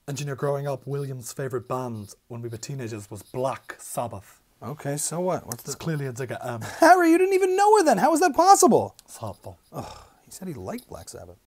And you know, growing up, William's favourite band when we were teenagers was Black Sabbath. Okay, so what? It's clearly a dig at Harry, you didn't even know her then. How is that possible? It's hot though. He said he liked Black Sabbath.